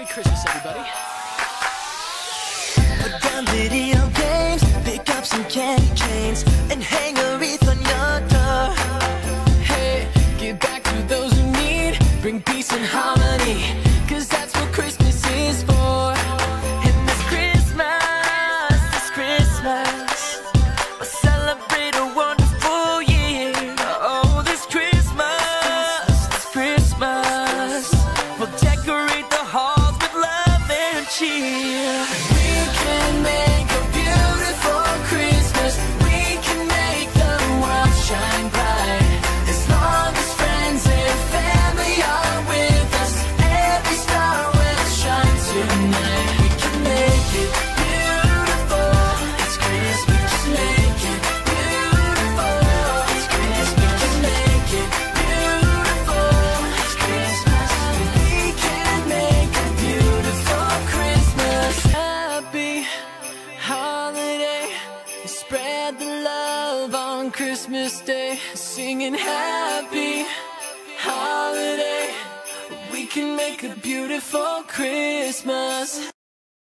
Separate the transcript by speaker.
Speaker 1: Christmas, everybody.
Speaker 2: Put down video games, pick up some candy canes, and hang a wreath on your door.
Speaker 1: Hey, give back to those who need, bring peace and harmony, 'cause that's what Christmas is for.
Speaker 2: And this Christmas, we'll celebrate a wonderful year. Oh, this Christmas, we'll decorate the halls with love and cheer.
Speaker 1: We can make a beautiful Christmas. We can make the world shine bright. As long as friends and family are with us, every star will shine tonight. We can make it beautiful. It's Christmas. Make it beautiful. It's Christmas. We can make it beautiful. It's Christmas. We can make a beautiful Christmas. Happy holiday. Spread the love on Christmas Day. Singing happy holiday. We can make a beautiful Christmas.